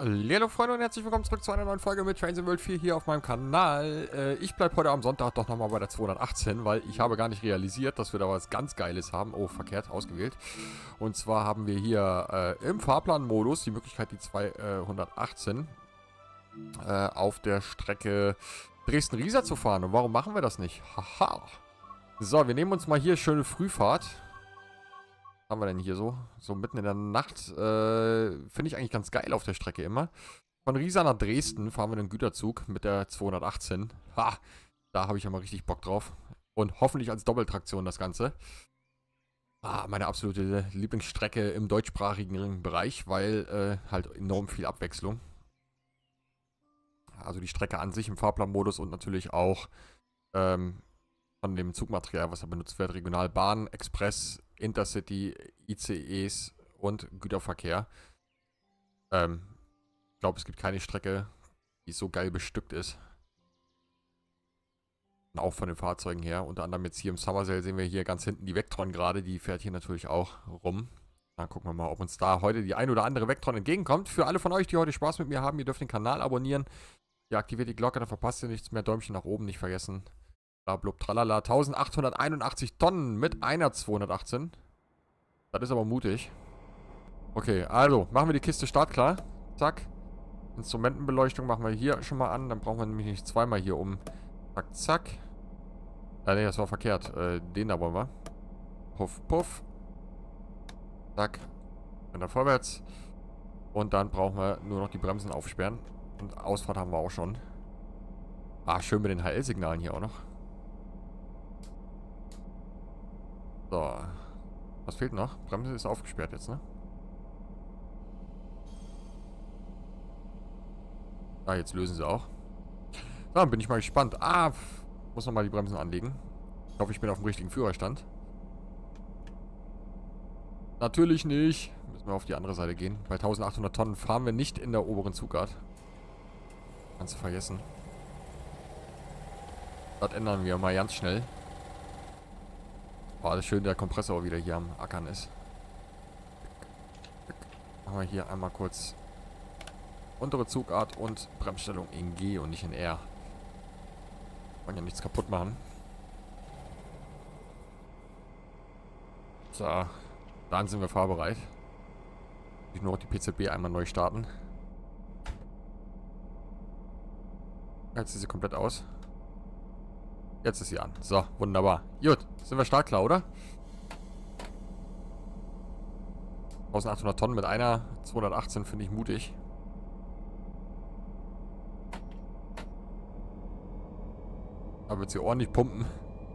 Hallo Freunde und herzlich willkommen zurück zu einer neuen Folge mit Trains in World 4 hier auf meinem Kanal. Ich bleibe heute am Sonntag doch nochmal bei der 218, weil ich habe gar nicht realisiert, dass wir da was ganz Geiles haben. Oh, verkehrt ausgewählt. Und zwar haben wir hier im Fahrplanmodus die Möglichkeit, die 218 auf der Strecke Dresden-Riesa zu fahren. Und warum machen wir das nicht? Haha. So, wir nehmen uns mal hier schöne Frühfahrt. Was haben wir denn hier so? So mitten in der Nacht. Finde ich eigentlich ganz geil auf der Strecke immer. Von Riesa nach Dresden fahren wir den Güterzug mit der 218. Ha! Da habe ich ja mal richtig Bock drauf. Und hoffentlich als Doppeltraktion das Ganze. Ah, meine absolute Lieblingsstrecke im deutschsprachigen Bereich, weil halt enorm viel Abwechslung. Also die Strecke an sich im Fahrplanmodus und natürlich auch von dem Zugmaterial, was da benutzt wird. Regionalbahn, Express, Intercity, ICEs und Güterverkehr. Ich glaube, es gibt keine Strecke, die so geil bestückt ist. Und auch von den Fahrzeugen her. Unter anderem jetzt hier im Summersale sehen wir hier ganz hinten die Vectron gerade. Die fährt hier natürlich auch rum. Dann gucken wir mal, ob uns da heute die ein oder andere Vectron entgegenkommt. Für alle von euch, die heute Spaß mit mir haben, ihr dürft den Kanal abonnieren. Ihr aktiviert die Glocke, dann verpasst ihr nichts mehr. Däumchen nach oben nicht vergessen. Blablub, tralala. 1881 Tonnen mit einer 218. Das ist aber mutig. Okay, also machen wir die Kiste startklar. Zack. Instrumentenbeleuchtung machen wir hier schon mal an. Dann brauchen wir nämlich nicht zweimal hier um. Zack, zack. Ne, das war verkehrt. Den da wollen wir. Puff, puff. Zack. Und dann vorwärts. Und dann brauchen wir nur noch die Bremsen aufsperren. Und Ausfahrt haben wir auch schon. Ah, schön mit den HL-Signalen hier auch noch. So. Was fehlt noch? Bremse ist aufgesperrt jetzt, ne? Ah, jetzt lösen sie auch. Dann bin ich mal gespannt. Ah, muss nochmal die Bremsen anlegen. Ich hoffe, ich bin auf dem richtigen Führerstand. Natürlich nicht. Müssen wir auf die andere Seite gehen. Bei 1800 Tonnen fahren wir nicht in der oberen Zugart. Kannst du vergessen. Das ändern wir mal ganz schnell. War alles schön, der Kompressor wieder hier am Ackern ist. Machen wir hier einmal kurz untere Zugart und Bremsstellung in G und nicht in R. Wollen ja nichts kaputt machen. So, dann sind wir fahrbereit. Ich nur noch die PZB einmal neu starten. Jetzt ist sie komplett aus. Jetzt ist sie an. So, wunderbar. Gut, sind wir startklar, oder? 1800 Tonnen mit einer 218 finde ich mutig. Da wird sie ordentlich pumpen.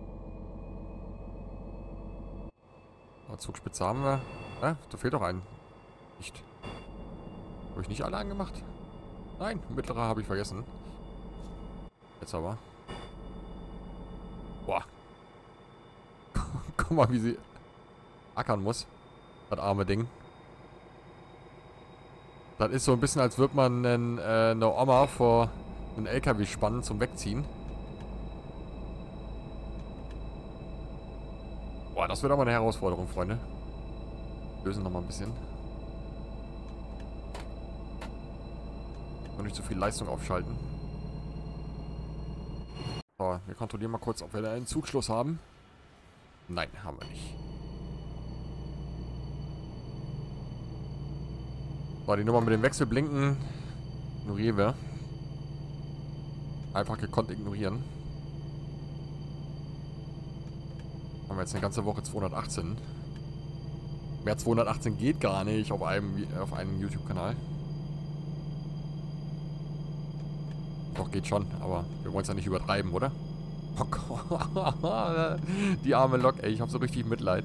Aber Zugspitze haben wir. Da fehlt doch ein. Nicht. Habe ich nicht alle angemacht? Nein, mittlere habe ich vergessen. Jetzt aber. Boah. Guck mal, wie sie ackern muss. Das arme Ding. Das ist so ein bisschen, als würde man eine Oma vor einen LKW spannen zum Wegziehen. Boah, das wird aber eine Herausforderung, Freunde. Lösen nochmal ein bisschen. Und nicht zu viel Leistung aufschalten. So, wir kontrollieren mal kurz, ob wir da einen Zugschluss haben. Nein, haben wir nicht. So, die Nummer mit dem Wechselblinken ignorieren wir. Einfach gekonnt ignorieren. Haben wir jetzt eine ganze Woche 218. Mehr 218 geht gar nicht auf einem YouTube-Kanal. Doch, geht schon, aber wir wollen es ja nicht übertreiben, oder? Oh Gott. Die arme Lok, ey, ich habe so richtig Mitleid.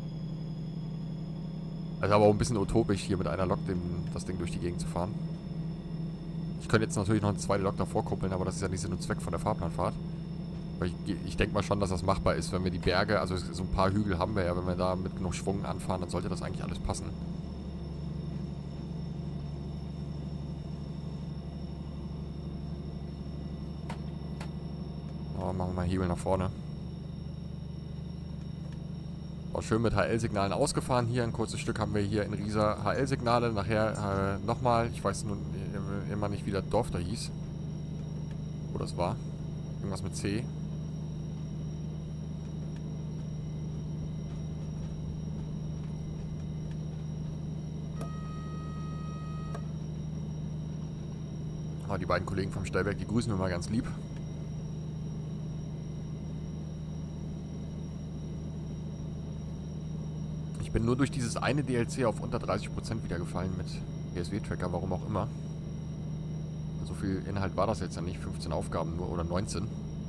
Also aber auch ein bisschen utopisch, hier mit einer Lok das Ding durch die Gegend zu fahren. Ich könnte jetzt natürlich noch eine zweite Lok davor kuppeln, aber das ist ja nicht Sinn und Zweck von der Fahrplanfahrt. Aber ich denke mal schon, dass das machbar ist, wenn wir die Berge, also so ein paar Hügel haben wir ja, wenn wir da mit genug Schwung anfahren, dann sollte das eigentlich alles passen. Aber machen wir mal Hebel nach vorne. War schön mit HL-Signalen ausgefahren hier. Ein kurzes Stück haben wir hier in Riesa HL-Signale. Nachher nochmal. Ich weiß nun immer nicht, wie das Dorf da hieß. Wo das war. Irgendwas mit C. Aber die beiden Kollegen vom Stellwerk, die grüßen wir mal ganz lieb. Ich bin nur durch dieses eine DLC auf unter 30% wieder gefallen mit PSW-Tracker, warum auch immer. So viel Inhalt war das jetzt ja nicht, 15 Aufgaben nur oder 19.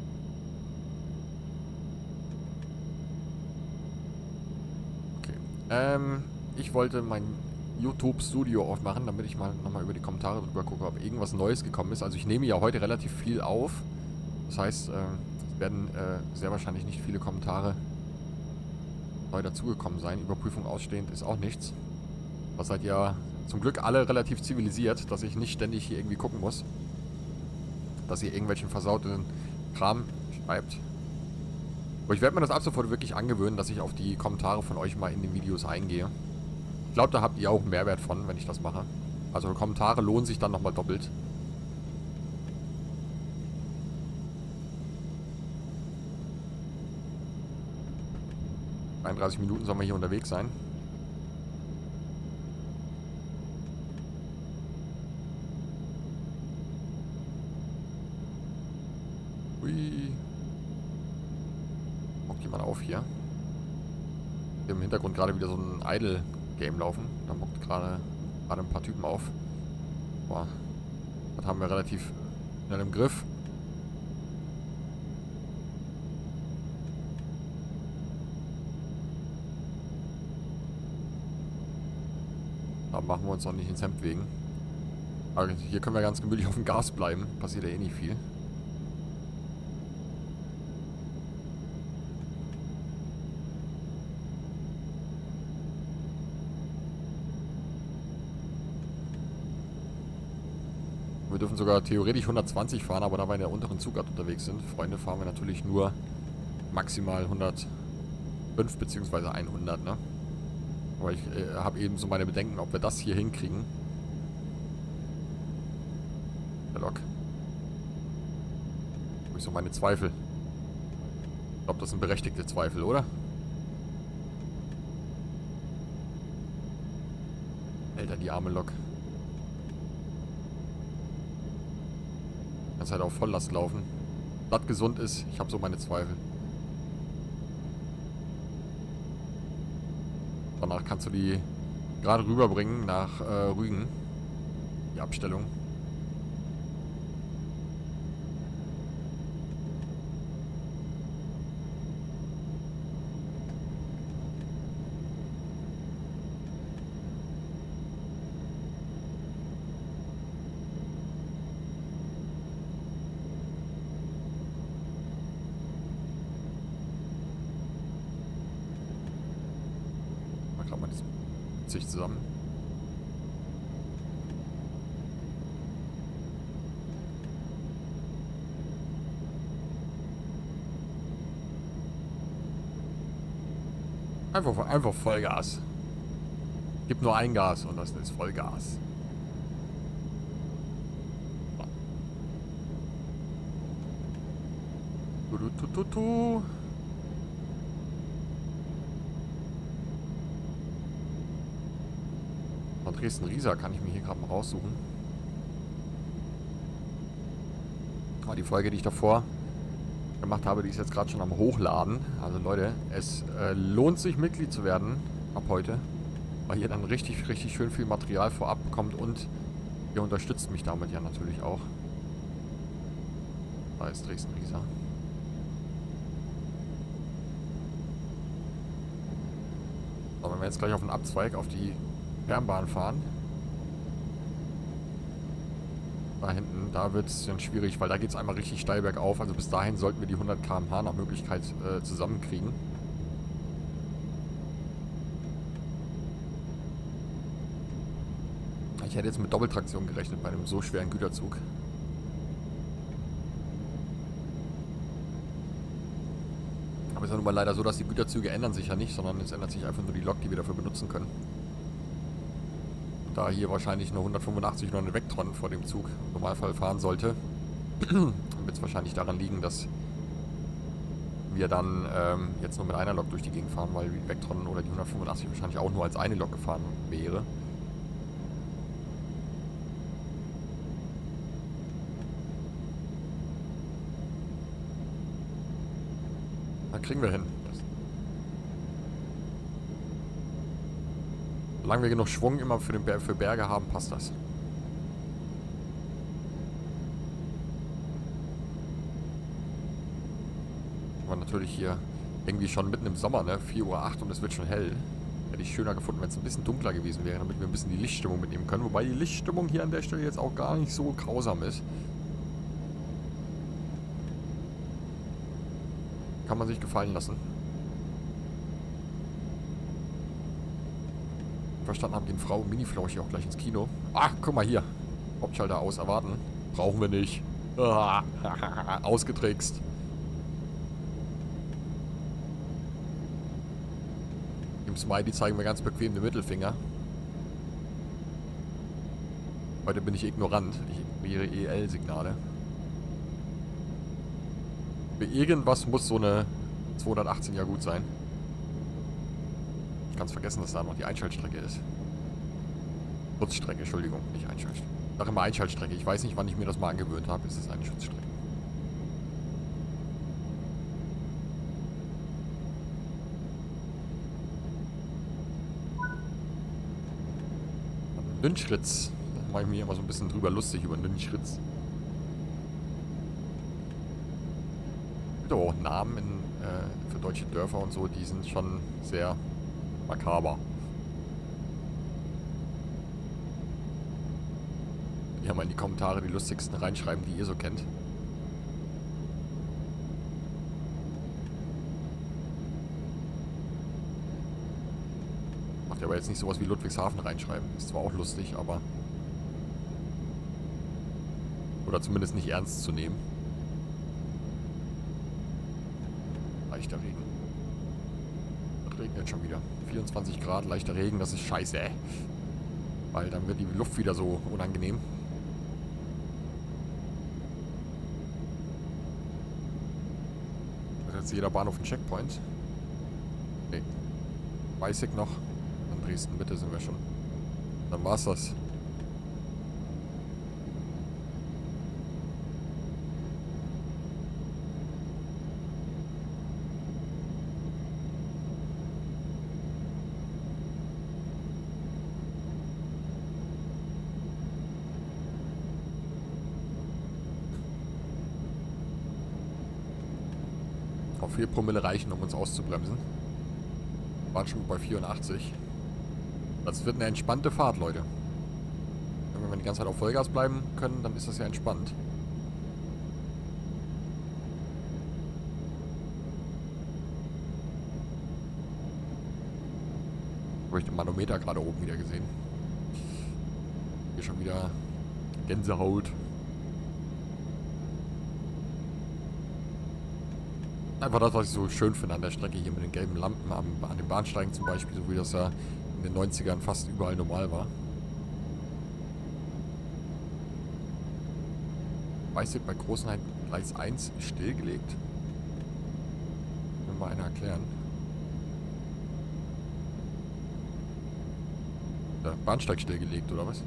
Okay. Ich wollte mein YouTube-Studio aufmachen, damit ich mal nochmal über die Kommentare drüber gucke, ob irgendwas Neues gekommen ist. Also ich nehme ja heute relativ viel auf. Das heißt, es werden sehr wahrscheinlich nicht viele Kommentare neu dazugekommen sein. Überprüfung ausstehend ist auch nichts. Da seid ihr zum Glück alle relativ zivilisiert, dass ich nicht ständig hier irgendwie gucken muss. Dass ihr irgendwelchen versauten Kram schreibt. Aber ich werde mir das ab sofort wirklich angewöhnen, dass ich auf die Kommentare von euch mal in den Videos eingehe. Ich glaube, da habt ihr auch einen Mehrwert von, wenn ich das mache. Also Kommentare lohnen sich dann nochmal doppelt. In 31 Minuten sollen wir hier unterwegs sein. Hui. Guckt jemand auf hier. Hier im Hintergrund gerade wieder so ein Idle-Game laufen. Da muckt gerade ein paar Typen auf. Boah. Das haben wir relativ schnell im Griff. Da machen wir uns auch nicht ins Hemd wegen. Aber hier können wir ganz gemütlich auf dem Gas bleiben. Passiert ja eh nicht viel. Wir dürfen sogar theoretisch 120 fahren, aber da wir in der unteren Zugart unterwegs sind, Freunde, fahren wir natürlich nur maximal 105 bzw. 100, ne? Aber ich habe eben so meine Bedenken, ob wir das hier hinkriegen. Der Lok. Habe ich so meine Zweifel. Ich glaube, das sind berechtigte Zweifel, oder? Alter, die arme Lok. Kannst halt auf Volllast laufen. Das gesund ist, ich habe so meine Zweifel. Danach kannst du die gerade rüberbringen nach Rügen. Die Abstellung. Sich zusammen. Einfach Vollgas. Gibt nur ein Gas und das ist Vollgas. So. Dresden-Riesa kann ich mir hier gerade mal raussuchen. Aber die Folge, die ich davor gemacht habe, die ist jetzt gerade schon am Hochladen. Also Leute, es lohnt sich Mitglied zu werden ab heute, weil ihr dann richtig schön viel Material vorab bekommt und ihr unterstützt mich damit ja natürlich auch. Da ist Dresden-Riesa. So, wenn wir jetzt gleich auf den Abzweig auf die Fernbahn fahren. Da hinten, da wird es dann schwierig, weil da geht es einmal richtig steil bergauf. Also bis dahin sollten wir die 100 km/h nach Möglichkeit zusammenkriegen. Ich hätte jetzt mit Doppeltraktion gerechnet bei einem so schweren Güterzug. Aber Aber es ist ja nun mal leider so, dass die Güterzüge ändern sich ja nicht, sondern es ändert sich einfach nur die Lok, die wir dafür benutzen können. Und da hier wahrscheinlich eine 185 oder eine Vectron vor dem Zug im Normalfall fahren sollte, wird es wahrscheinlich daran liegen, dass wir dann jetzt nur mit einer Lok durch die Gegend fahren, weil die Vectron oder die 185 wahrscheinlich auch nur als eine Lok gefahren wäre. Dann kriegen wir hin. Solange wir genug Schwung immer für Berge haben, passt das. Aber natürlich hier irgendwie schon mitten im Sommer, ne? 4:08 Uhr und es wird schon hell. Hätte ich schöner gefunden, wenn es ein bisschen dunkler gewesen wäre, damit wir ein bisschen die Lichtstimmung mitnehmen können. Wobei die Lichtstimmung hier an der Stelle jetzt auch gar nicht so grausam ist. Kann man sich gefallen lassen. Verstanden haben, gehen Frau und Mini-Flausch hier auch gleich ins Kino. Ach, guck mal hier. Hauptschalter aus, erwarten. Brauchen wir nicht. Ausgetrickst. Im Smiley zeigen wir ganz bequem den Mittelfinger. Heute bin ich ignorant. Ich ignoriere EL-Signale. Für irgendwas muss so eine 218 ja gut sein. Ich kann es vergessen, dass da noch die Einschaltstrecke ist. Schutzstrecke, Entschuldigung, nicht Einschaltstrecke. Ich sage immer Einschaltstrecke. Ich weiß nicht, wann ich mir das mal angewöhnt habe. Es ist eine Schutzstrecke. Nünchritz. Da mache ich mir immer so ein bisschen drüber lustig über Nünchritz. Es gibt aber auch Namen für deutsche Dörfer und so, die sind schon sehr makaber. Ja, mal in die Kommentare die lustigsten reinschreiben, die ihr so kennt. Macht ihr aber jetzt nicht sowas wie Ludwigshafen reinschreiben. Ist zwar auch lustig, aber... Oder zumindest nicht ernst zu nehmen. Leichter Regen. Es regnet schon wieder. 24 Grad, leichter Regen, das ist scheiße. Weil dann wird die Luft wieder so unangenehm. Das ist jetzt jeder Bahnhof ein Checkpoint. Nee. Weißig noch. An Dresden, bitte sind wir schon. Dann war's das. Auf 4 Promille reichen, um uns auszubremsen. Wir waren schon bei 84. Das wird eine entspannte Fahrt, Leute. Wenn wir die ganze Zeit auf Vollgas bleiben können, dann ist das ja entspannt. Habe ich den Manometer gerade oben wieder gesehen. Hier schon wieder Gänsehaut. Einfach das, was ich so schön finde an der Strecke hier mit den gelben Lampen an den Bahnsteigen zum Beispiel, so wie das ja in den 90ern fast überall normal war. Weißig bei Großenhain Gleis 1 stillgelegt. Will mal einer erklären. Der Bahnsteig stillgelegt, oder was?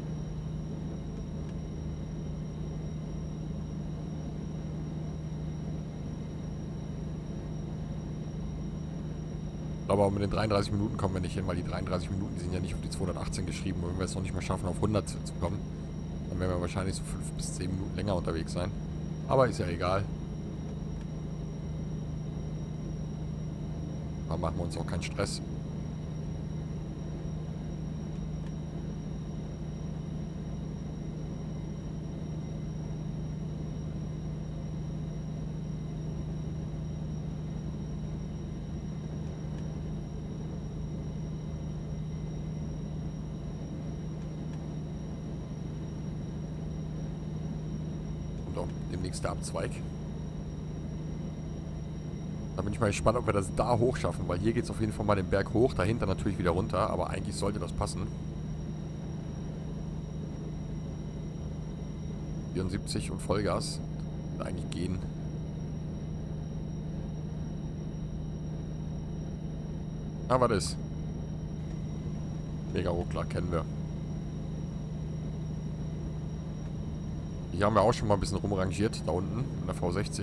Aber mit den 33 Minuten kommen wir nicht hin, weil die 33 Minuten, die sind ja nicht auf die 218 geschrieben. Und wenn wir es noch nicht mal schaffen, auf 100 zu kommen, dann werden wir wahrscheinlich so 5 bis 10 Minuten länger unterwegs sein. Aber ist ja egal. Da machen wir uns auch keinen Stress. Demnächst der Abzweig. Da bin ich mal gespannt, ob wir das da hoch schaffen, weil hier geht es auf jeden Fall mal den Berg hoch, dahinter natürlich wieder runter, aber eigentlich sollte das passen. 74 und Vollgas. Wird eigentlich gehen. Ah, was ist? Mega Ruckler, kennen wir. Hier haben wir auch schon mal ein bisschen rumrangiert, da unten, in der V60.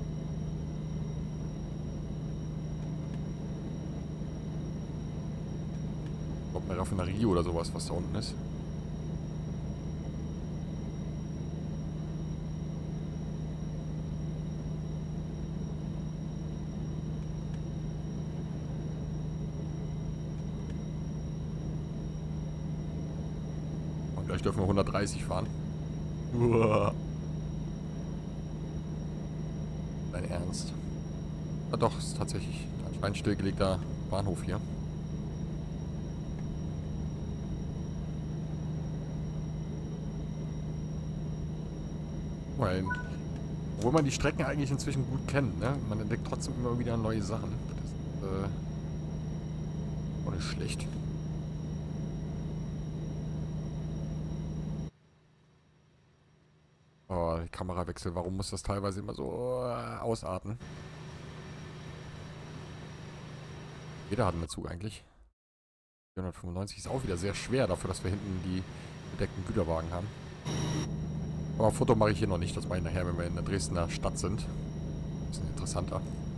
Ich glaube, eine Raffinerie oder sowas, was da unten ist. Und gleich dürfen wir 130 fahren. Uah. Dein Ernst? Ah doch, ist tatsächlich ein stillgelegter Bahnhof hier. Weil, obwohl man die Strecken eigentlich inzwischen gut kennt, ne? Man entdeckt trotzdem immer wieder neue Sachen. Das ist auch nicht schlecht. Oh, die Kamerawechsel, warum muss das teilweise immer so ausarten? Jeder hat einen Zug eigentlich. 495 ist auch wieder sehr schwer dafür, dass wir hinten die bedeckten Güterwagen haben. Aber Foto mache ich hier noch nicht, das mache ich nachher, wenn wir in der Dresdner Stadt sind. Bisschen interessanter.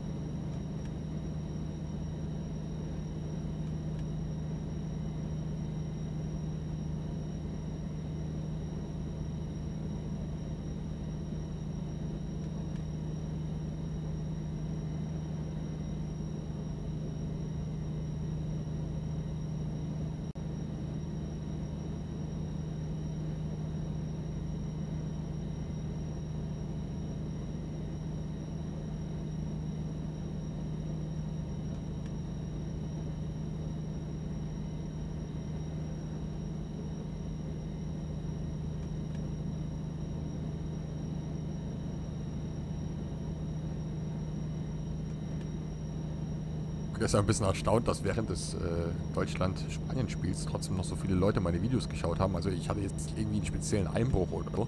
Ich bin deshalb ein bisschen erstaunt, dass während des Deutschland-Spanien-Spiels trotzdem noch so viele Leute meine Videos geschaut haben. Also ich hatte jetzt irgendwie einen speziellen Einbruch oder so.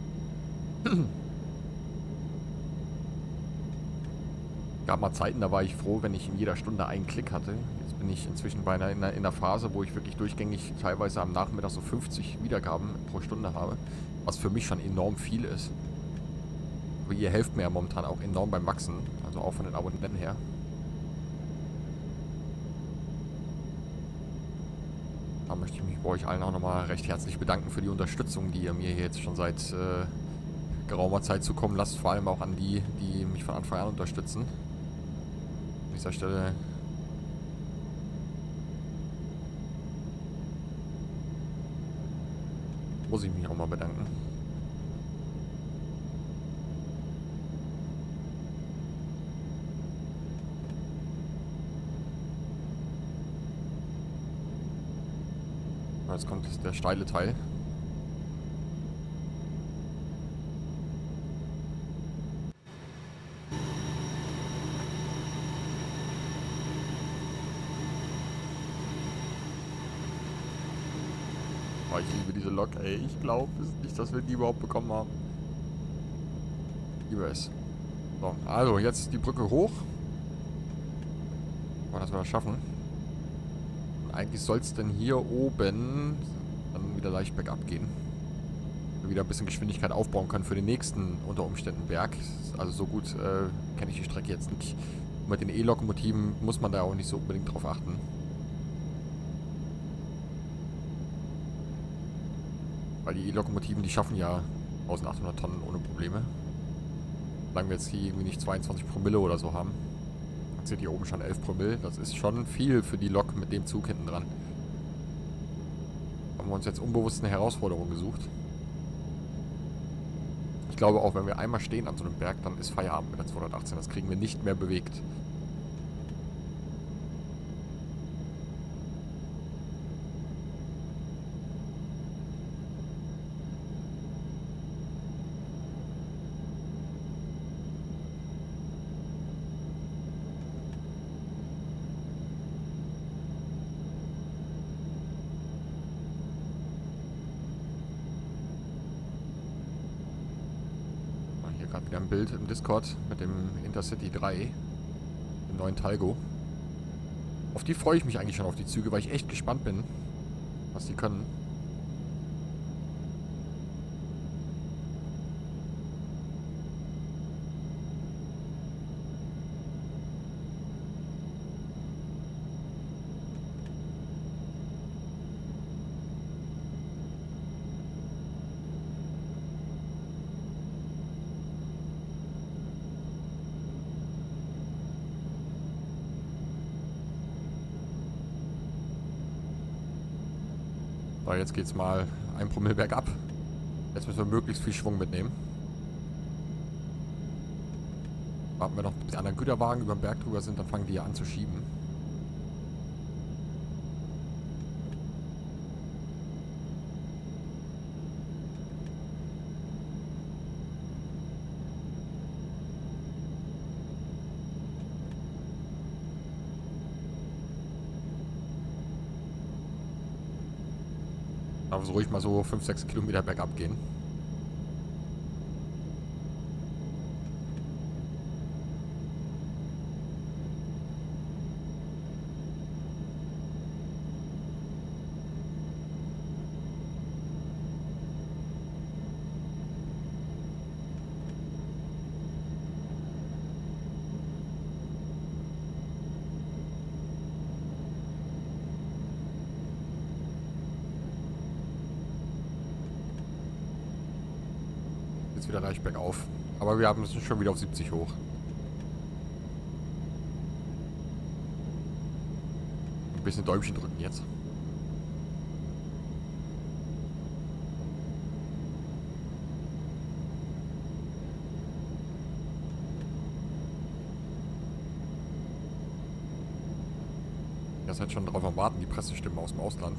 Gab mal Zeiten, da war ich froh, wenn ich in jeder Stunde einen Klick hatte. Jetzt bin ich inzwischen bei in einer Phase, wo ich wirklich durchgängig teilweise am Nachmittag so 50 Wiedergaben pro Stunde habe. Was für mich schon enorm viel ist. Aber ihr helft mir ja momentan auch enorm beim Wachsen. Also auch von den Abonnenten her. Da möchte ich mich bei euch allen auch nochmal recht herzlich bedanken für die Unterstützung, die ihr mir hier jetzt schon seit geraumer Zeit zukommen lasst. Vor allem auch an die, die mich von Anfang an unterstützen. An dieser Stelle muss ich mich auch mal bedanken. Jetzt kommt der steile Teil. Oh, ich liebe diese Lok, ey. Ich glaube nicht, dass wir die überhaupt bekommen haben. Ich liebe es. So, also jetzt die Brücke hoch. Mal, dass wir das schaffen. Und eigentlich soll es denn hier oben dann wieder leicht bergab gehen. Wir wieder ein bisschen Geschwindigkeit aufbauen können für den nächsten unter Umständen Berg. Also so gut kenne ich die Strecke jetzt nicht. Und mit den E-Lokomotiven muss man da auch nicht so unbedingt drauf achten. Weil die E-Lokomotiven, die schaffen ja 1800 Tonnen ohne Probleme. Solange wir jetzt hier irgendwie nicht 22 Promille oder so haben. Dann seht ihr oben schon 11 Promille. Das ist schon viel für die Lok mit dem Zug hinten dran. Haben wir uns jetzt unbewusst eine Herausforderung gesucht. Ich glaube auch, wenn wir einmal stehen an so einem Berg, dann ist Feierabend mit der 218. Das kriegen wir nicht mehr bewegt. gerade wieder ein Bild im Discord mit dem Intercity 3, dem neuen Talgo. Auf die freue ich mich eigentlich schon, auf die Züge, weil ich echt gespannt bin, was die können. So, jetzt geht's mal 1 Promille bergab. Jetzt müssen wir möglichst viel Schwung mitnehmen. Warten wir noch, bis die anderen Güterwagen über den Berg drüber sind, dann fangen die hier an zu schieben. Aber so ruhig mal so 5-6 Kilometer bergab gehen. Jetzt wieder leicht bergauf. Aber wir müssen schon wieder auf 70 hoch. Ein bisschen Däumchen drücken jetzt. Ihr seid schon drauf am Warten, die Pressestimmen aus dem Ausland.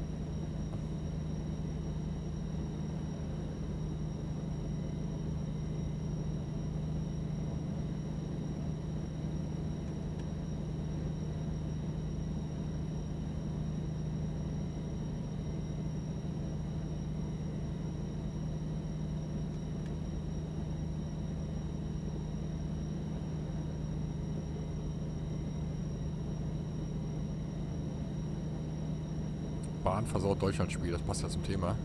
Bahn versaut Deutschlandspiel, das passt ja zum Thema.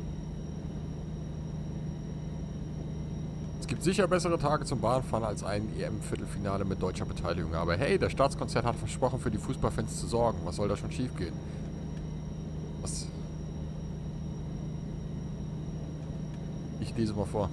Es gibt sicher bessere Tage zum Bahnfahren als ein EM-Viertelfinale mit deutscher Beteiligung. Aber hey, der Staatskonzern hat versprochen, für die Fußballfans zu sorgen. Was soll da schon schief gehen? Was? Ich lese mal vor.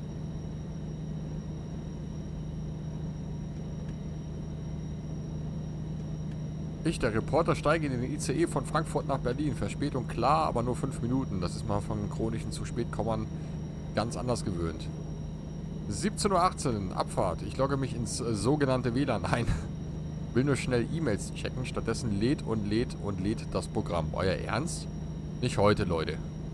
Ich, der Reporter, steige in den ICE von Frankfurt nach Berlin. Verspätung klar, aber nur 5 Minuten. Das ist mal von chronischen zu spät kommern ganz anders gewöhnt. 17:18 Uhr, Abfahrt. Ich logge mich ins sogenannte WLAN ein. Will nur schnell E-Mails checken. Stattdessen lädt das Programm. Euer Ernst? Nicht heute, Leute.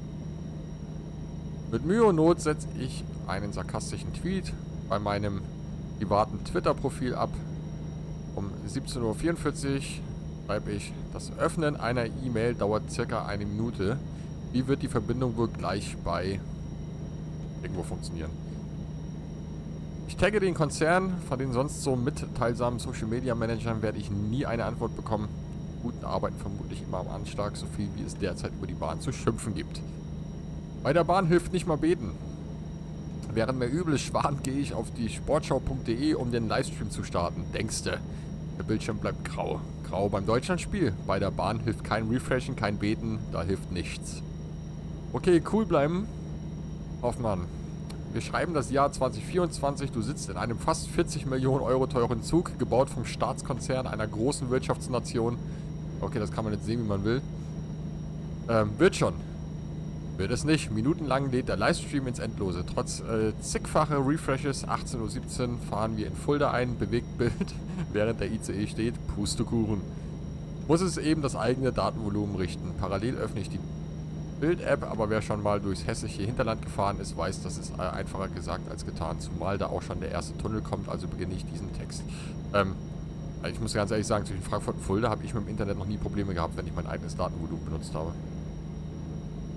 Mit Mühe und Not setze ich einen sarkastischen Tweet bei meinem privaten Twitter-Profil ab. Um 17:44 Uhr schreibe ich, das Öffnen einer E-Mail dauert circa 1 Minute. Wie wird die Verbindung wohl gleich bei irgendwo funktionieren? Ich tagge den Konzern, von den sonst so mitteilsamen Social Media Managern werde ich nie eine Antwort bekommen. Die Guten arbeiten vermutlich immer am Anschlag, so viel wie es derzeit über die Bahn zu schimpfen gibt. Bei der Bahn hilft nicht mal beten. Während mir übel ist schwan, gehe ich auf die sportschau.de, um den Livestream zu starten. Denkste, der Bildschirm bleibt grau. Grau beim Deutschlandspiel. Bei der Bahn hilft kein Refreshen, kein Beten, da hilft nichts. Okay, cool bleiben. Hoffmann. Wir schreiben das Jahr 2024. Du sitzt in einem fast 40 Millionen Euro teuren Zug, gebaut vom Staatskonzern einer großen Wirtschaftsnation. Okay, das kann man jetzt sehen, wie man will. Wird schon. Wird es nicht. Minutenlang lädt der Livestream ins Endlose. Trotz zigfache Refreshes, 18:17 Uhr fahren wir in Fulda ein, bewegt Bild, während der ICE steht, Pustekuchen. Muss es eben das eigene Datenvolumen richten. Parallel öffne ich die Bild-App, aber wer schon mal durchs hessische Hinterland gefahren ist, weiß, das ist einfacher gesagt als getan. Zumal da auch schon der erste Tunnel kommt, also beginne ich diesen Text. Ich muss ganz ehrlich sagen, zwischen Frankfurt und Fulda habe ich mit dem Internet noch nie Probleme gehabt, wenn ich mein eigenes Datenvolumen benutzt habe.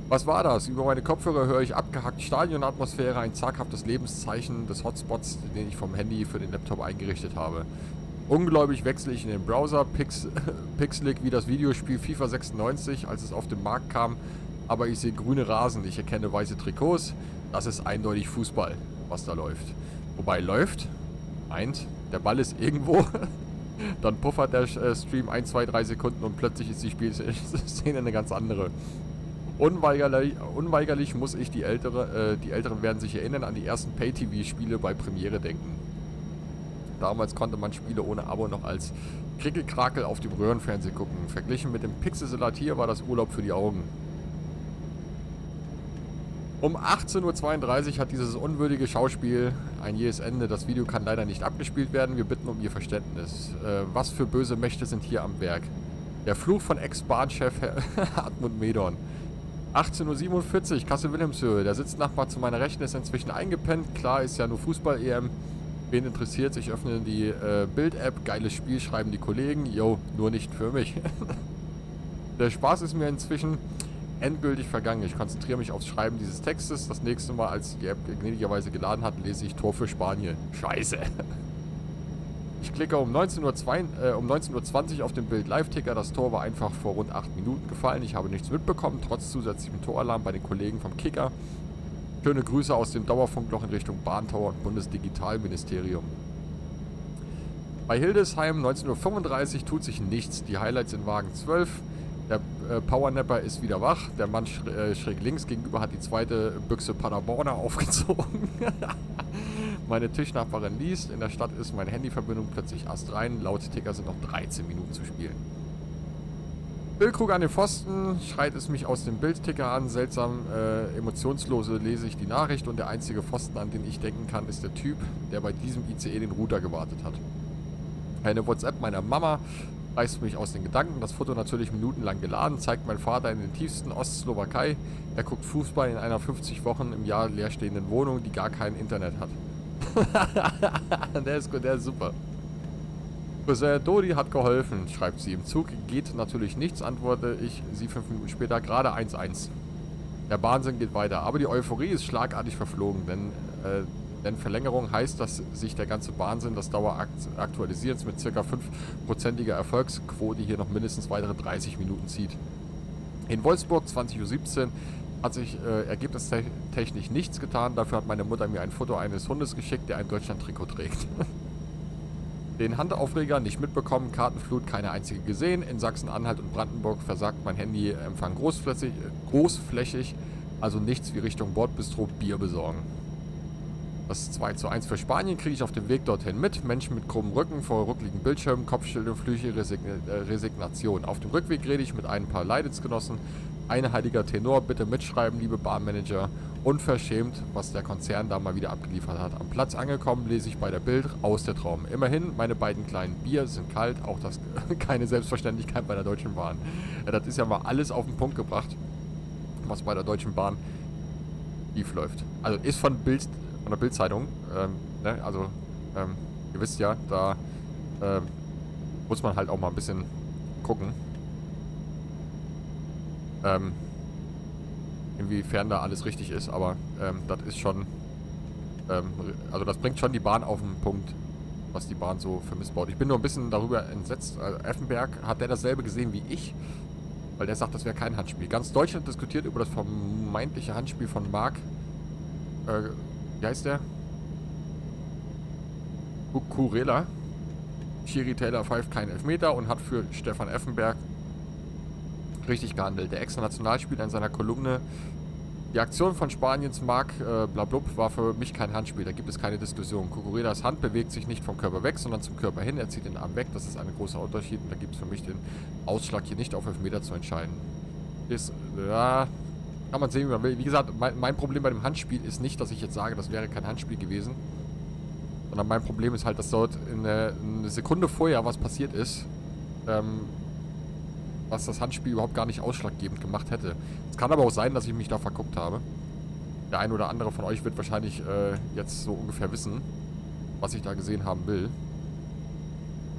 Was war das? Über meine Kopfhörer höre ich abgehackt Stadionatmosphäre, ein zaghaftes Lebenszeichen des Hotspots, den ich vom Handy für den Laptop eingerichtet habe. Ungläubig wechsle ich in den Browser, pixelig wie das Videospiel FIFA 96, als es auf den Markt kam, aber ich sehe grüne Rasen, ich erkenne weiße Trikots, das ist eindeutig Fußball, was da läuft. Wobei läuft, meint, der Ball ist irgendwo, dann puffert der Stream 1, 2, 3 Sekunden und plötzlich ist die Spielszene eine ganz andere. Unweigerlich muss ich die Älteren werden sich erinnern, an die ersten Pay-TV-Spiele bei Premiere denken. Damals konnte man Spiele ohne Abo noch als Krickelkrakel auf dem Röhrenfernseher gucken. Verglichen mit dem Pixelsalat hier war das Urlaub für die Augen. Um 18:32 Uhr hat dieses unwürdige Schauspiel ein jähes Ende. Das Video kann leider nicht abgespielt werden. Wir bitten um Ihr Verständnis. Was für böse Mächte sind hier am Werk? Der Fluch von Ex-Bahnchef Hartmut Medorn. 18:47 Uhr, Kassel-Wilhelmshöhe. Der Sitznachbar zu meiner Rechten ist inzwischen eingepennt. Klar, ist ja nur Fußball-EM. Wen interessiert? Ich öffne die Bild-App. Geiles Spiel, schreiben die Kollegen. Jo, nur nicht für mich. Der Spaß ist mir inzwischen endgültig vergangen. Ich konzentriere mich aufs Schreiben dieses Textes. Das nächste Mal, als die App gnädigerweise geladen hat, lese ich Tor für Spanien. Scheiße. Ich klicke um 19:20 Uhr auf den Bild-Live-Ticker. Das Tor war einfach vor rund 8 Minuten gefallen. Ich habe nichts mitbekommen, trotz zusätzlichem Toralarm bei den Kollegen vom Kicker. Schöne Grüße aus dem Dauerfunkloch in Richtung Bahntower und Bundesdigitalministerium. Bei Hildesheim 19:35 Uhr tut sich nichts. Die Highlights in Wagen 12. Der Powernapper ist wieder wach. Der Mann schräg links gegenüber hat die zweite Büchse Paderborner aufgezogen. Meine Tischnachbarin liest. In der Stadt ist meine Handyverbindung plötzlich astrein. Laut Ticker sind noch 13 Minuten zu spielen. Bildkrug an den Pfosten, schreit es mich aus dem Bildticker an. Seltsam emotionslose lese ich die Nachricht und der einzige Pfosten, an den ich denken kann, ist der Typ, der bei diesem ICE den Router gewartet hat. Eine WhatsApp meiner Mama reißt mich aus den Gedanken. Das Foto natürlich minutenlang geladen, zeigt mein Vater in den tiefsten Ostslowakei. Er guckt Fußball in einer 50 Wochen im Jahr leerstehenden Wohnung, die gar kein Internet hat. Der ist gut, der ist super. Cousin Dodi hat geholfen, schreibt sie. Im Zug geht natürlich nichts, antworte ich sie 5 Minuten später, gerade 1:1. Der Wahnsinn geht weiter, aber die Euphorie ist schlagartig verflogen, denn Verlängerung heißt, dass sich der ganze Wahnsinn des Daueraktualisierens mit ca. 5%iger Erfolgsquote hier noch mindestens weitere 30 Minuten zieht. In Wolfsburg 20:17 Uhr hat sich ergebnistechnisch nichts getan, dafür hat meine Mutter mir ein Foto eines Hundes geschickt, der ein Deutschland-Trikot trägt. Den Handaufreger nicht mitbekommen, Kartenflut keine einzige gesehen. In Sachsen-Anhalt und Brandenburg versagt mein Handyempfang großflächig, also nichts wie Richtung Bordbistro Bier besorgen. Das 2:1 für Spanien kriege ich auf dem Weg dorthin mit. Menschen mit krummem Rücken vor ruckligen Bildschirmen, Kopfschilde, Flüche, Resignation. Auf dem Rückweg rede ich mit ein paar Leidensgenossen. Ein heiliger Tenor, bitte mitschreiben, liebe Barmanager. Unverschämt, was der Konzern da mal wieder abgeliefert hat. Am Platz angekommen, lese ich bei der Bild aus der Traum. Immerhin, meine beiden kleinen Bier sind kalt, auch das keine Selbstverständlichkeit bei der Deutschen Bahn. Ja, das ist ja mal alles auf den Punkt gebracht, was bei der Deutschen Bahn schief läuft. Also ist von der Bild-Zeitung, ne? Also ihr wisst ja, da muss man halt auch mal ein bisschen gucken, inwiefern da alles richtig ist, aber das ist schon, also das bringt schon die Bahn auf den Punkt, was die Bahn so für Mist baut. Ich bin nur ein bisschen darüber entsetzt. Effenberg, hat der dasselbe gesehen wie ich? Weil der sagt, das wäre kein Handspiel. Ganz Deutschland diskutiert über das vermeintliche Handspiel von Marc, wie heißt der? Kurela. Schiri Taylor pfeift keinen Elfmeter und hat für Stefan Effenberg richtig gehandelt. Der Ex-Nationalspieler in seiner Kolumne: Die Aktion von Spaniens Marc Blablub war für mich kein Handspiel, da gibt es keine Diskussion. Cucurelas Hand bewegt sich nicht vom Körper weg, sondern zum Körper hin. Er zieht den Arm weg, das ist ein großer Unterschied und da gibt es für mich den Ausschlag, hier nicht auf Elfmeter zu entscheiden. Ist, ja, kann man sehen, wie man will. Wie gesagt, mein Problem bei dem Handspiel ist nicht, dass ich jetzt sage, das wäre kein Handspiel gewesen, sondern mein Problem ist halt, dass dort eine Sekunde vorher was passiert ist, was das Handspiel überhaupt gar nicht ausschlaggebend gemacht hätte. Es kann aber auch sein, dass ich mich da verguckt habe. Der ein oder andere von euch wird wahrscheinlich jetzt so ungefähr wissen, was ich da gesehen haben will.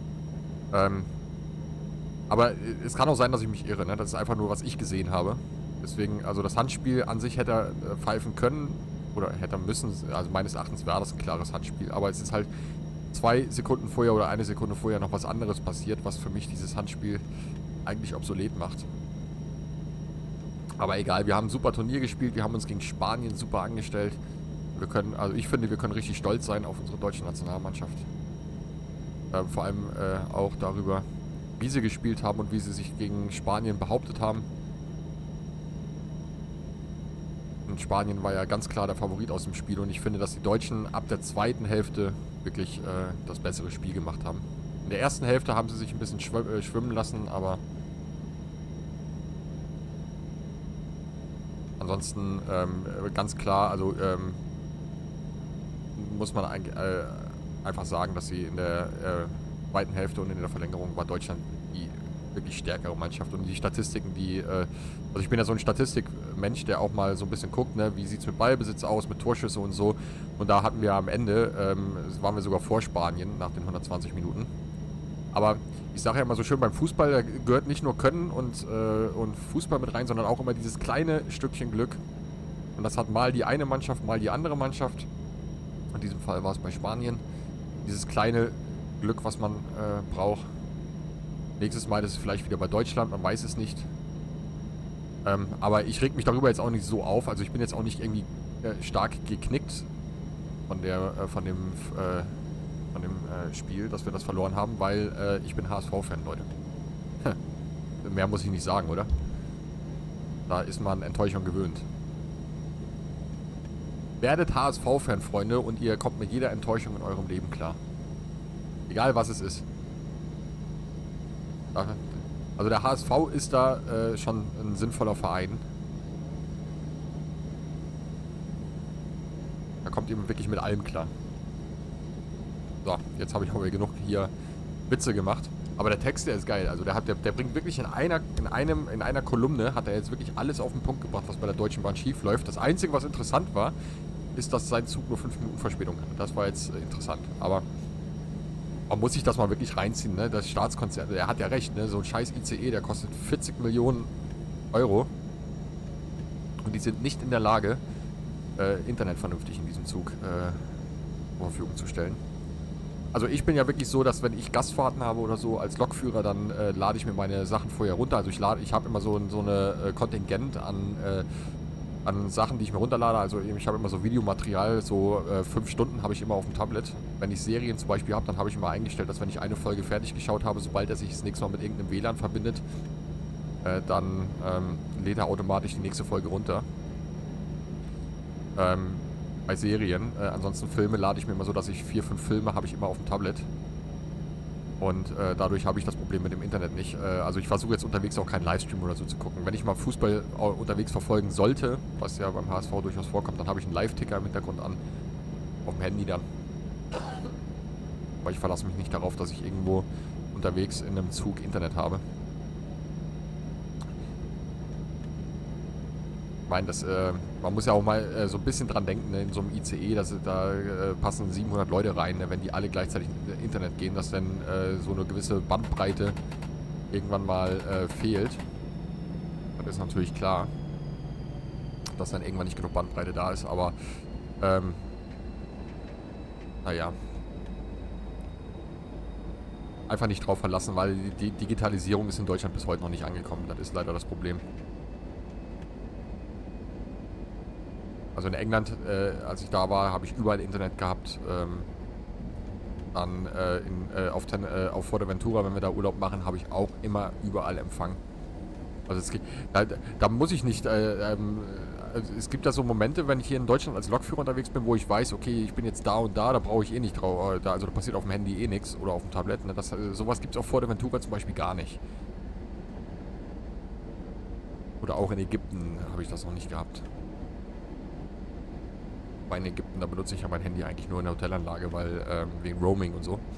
Aber es kann auch sein, dass ich mich irre, ne? Das ist einfach nur, was ich gesehen habe. Deswegen, also das Handspiel an sich hätte er pfeifen können oder hätte er müssen. Also meines Erachtens wäre das ein klares Handspiel. Aber es ist halt 2 Sekunden vorher oder 1 Sekunde vorher noch was anderes passiert, was für mich dieses Handspiel eigentlich obsolet macht. Aber egal, wir haben ein super Turnier gespielt, wir haben uns gegen Spanien super angestellt. Wir können, also ich finde, wir können richtig stolz sein auf unsere deutsche Nationalmannschaft. Vor allem auch darüber, wie sie gespielt haben und wie sie sich gegen Spanien behauptet haben. Und Spanien war ja ganz klar der Favorit aus dem Spiel und ich finde, dass die Deutschen ab der zweiten Hälfte wirklich das bessere Spiel gemacht haben. In der ersten Hälfte haben sie sich ein bisschen schwimmen lassen, aber ansonsten ganz klar, also muss man einfach sagen, dass sie in der zweiten Hälfte und in der Verlängerung war Deutschland die wirklich stärkere Mannschaft. Und die Statistiken, also ich bin ja so ein Statistikmensch, der auch mal so ein bisschen guckt, ne, wie sieht es mit Ballbesitz aus, mit Torschüsse und so. Und da hatten wir am Ende, waren wir sogar vor Spanien nach den 120 Minuten. Aber ich sage ja immer so schön, beim Fußball, da gehört nicht nur Können und Fußball mit rein, sondern auch immer dieses kleine Stückchen Glück. Und das hat mal die eine Mannschaft, mal die andere Mannschaft. In diesem Fall war es bei Spanien. Dieses kleine Glück, was man braucht. Nächstes Mal ist es vielleicht wieder bei Deutschland, man weiß es nicht. Aber ich reg mich darüber jetzt auch nicht so auf. Also ich bin jetzt auch nicht irgendwie stark geknickt von dem Spiel, dass wir das verloren haben, weil ich bin HSV-Fan, Leute. Mehr muss ich nicht sagen, oder? Da ist man Enttäuschung gewöhnt. Werdet HSV-Fan, Freunde, und ihr kommt mit jeder Enttäuschung in eurem Leben klar. Egal, was es ist. Also der HSV ist da schon ein sinnvoller Verein. Da kommt ihr wirklich mit allem klar. So, jetzt habe ich auch wieder genug hier Witze gemacht. Aber der Text, der ist geil. Also der bringt wirklich in einer Kolumne, hat er jetzt wirklich alles auf den Punkt gebracht, was bei der Deutschen Bahn schief läuft. Das Einzige, was interessant war, ist, dass sein Zug nur 5 Minuten Verspätung hatte. Das war jetzt interessant. Aber man muss sich das mal wirklich reinziehen, ne? Das Staatskonzert, der hat ja recht, ne? So ein scheiß ICE, der kostet 40 Millionen Euro. Und die sind nicht in der Lage, Internet vernünftig in diesem Zug zur Verfügung zu stellen. Also ich bin ja wirklich so, dass wenn ich Gastfahrten habe oder so als Lokführer, dann lade ich mir meine Sachen vorher runter. Also ich habe immer so eine Kontingent an Sachen, die ich mir runterlade. Also ich habe immer so Videomaterial, so 5 Stunden habe ich immer auf dem Tablet. Wenn ich Serien zum Beispiel habe, dann habe ich immer eingestellt, dass wenn ich eine Folge fertig geschaut habe, sobald er sich das nächste Mal mit irgendeinem WLAN verbindet, dann lädt er automatisch die nächste Folge runter. Bei Serien. Ansonsten Filme lade ich mir immer so, dass ich 4, 5 Filme habe ich immer auf dem Tablet. Und dadurch habe ich das Problem mit dem Internet nicht. Also ich versuche jetzt unterwegs auch keinen Livestream oder so zu gucken. Wenn ich mal Fußball unterwegs verfolgen sollte, was ja beim HSV durchaus vorkommt, dann habe ich einen Live-Ticker im Hintergrund an. Auf dem Handy dann. Aber ich verlasse mich nicht darauf, dass ich irgendwo unterwegs in einem Zug Internet habe. Ich meine, man muss ja auch mal so ein bisschen dran denken, ne, in so einem ICE, da passen 700 Leute rein, ne, wenn die alle gleichzeitig ins Internet gehen, dass dann so eine gewisse Bandbreite irgendwann mal fehlt. Das ist natürlich klar, dass dann irgendwann nicht genug Bandbreite da ist, aber naja. Einfach nicht drauf verlassen, weil die Digitalisierung ist in Deutschland bis heute noch nicht angekommen. Das ist leider das Problem. Also in England, als ich da war, habe ich überall Internet gehabt. Dann auf Fuerteventura, wenn wir da Urlaub machen, habe ich auch immer überall Empfang. Also da muss ich nicht... es gibt da so Momente, wenn ich hier in Deutschland als Lokführer unterwegs bin, wo ich weiß, okay, ich bin jetzt da und da brauche ich eh nicht drauf. Also da passiert auf dem Handy eh nichts oder auf dem Tablet. Ne? Sowas gibt es auf Fuerteventura zum Beispiel gar nicht. Oder auch in Ägypten habe ich das noch nicht gehabt. In Ägypten, da benutze ich ja mein Handy eigentlich nur in der Hotelanlage, weil wegen Roaming und so.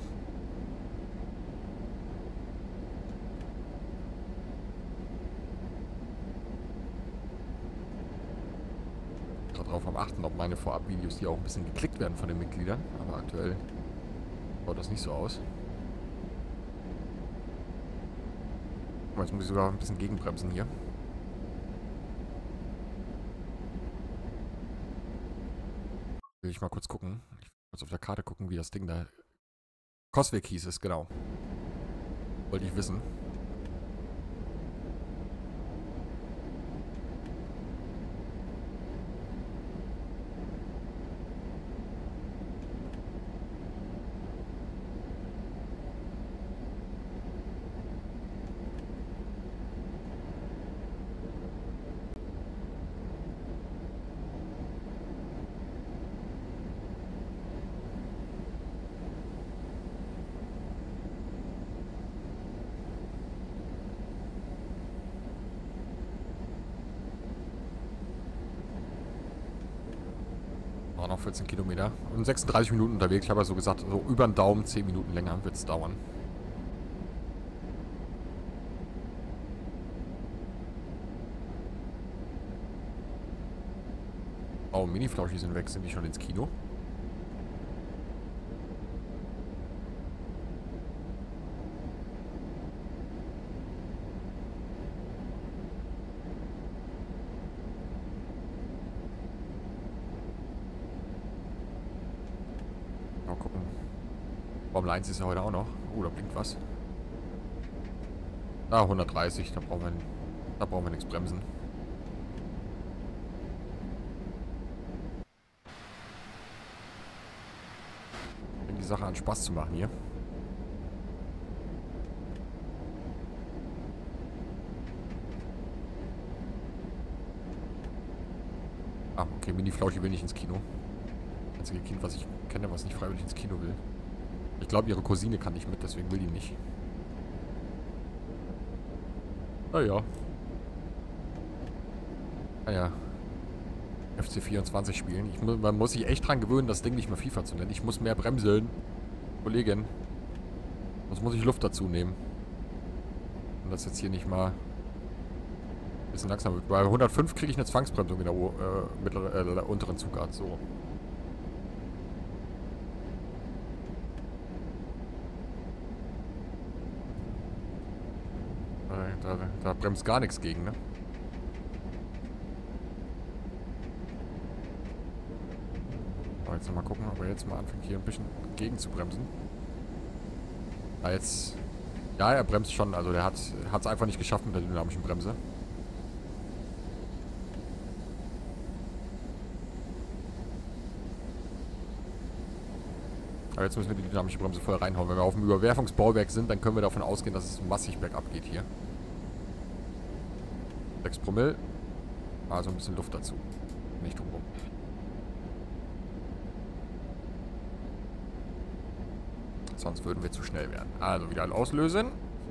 Gerade drauf am Achten, ob meine Vorab-Videos, die auch ein bisschen geklickt werden von den Mitgliedern, aber aktuell schaut das nicht so aus. Jetzt muss ich sogar ein bisschen gegenbremsen hier. Will ich mal kurz gucken. Ich will kurz auf der Karte gucken, wie das Ding da... Coswig hieß es, genau. Wollte ich wissen. Noch 14 Kilometer. Und 36 Minuten unterwegs. Ich habe ja so gesagt, so über den Daumen 10 Minuten länger wird es dauern. Oh, Mini-Flauschi sind weg. Sind die schon ins Kino? Mal gucken. Formel 1 ist ja heute auch noch. Oh, da blinkt was. Ah, 130. Da brauchen wir nichts bremsen. Fängt die Sache an Spaß zu machen hier. Ah, okay, Mini-Flauschi will nicht ins Kino. Das einzige Kind, was ich kenne, was nicht freiwillig ins Kino will. Ich glaube, ihre Cousine kann nicht mit, deswegen will die nicht. Naja. Naja. FC 24 spielen. Man muss sich echt dran gewöhnen, das Ding nicht mehr FIFA zu nennen. Ich muss mehr bremseln. Kollegin. Sonst muss ich Luft dazu nehmen. Und das jetzt hier nicht mal ein bisschen langsam wird. Bei 105 kriege ich eine Zwangsbremsung in der unteren Zugart. So. Da bremst gar nichts gegen, ne? Aber jetzt mal gucken, ob er jetzt mal anfängt, hier ein bisschen gegen zu bremsen. Ah, jetzt... Ja, er bremst schon. Also der hat es einfach nicht geschafft mit der dynamischen Bremse. Aber jetzt müssen wir die dynamische Bremse voll reinhauen. Wenn wir auf dem Überwerfungsbauwerk sind, dann können wir davon ausgehen, dass es massig bergab geht hier. 6 Promille. Also ein bisschen Luft dazu. Nicht drumherum. Sonst würden wir zu schnell werden. Also wieder auslösen.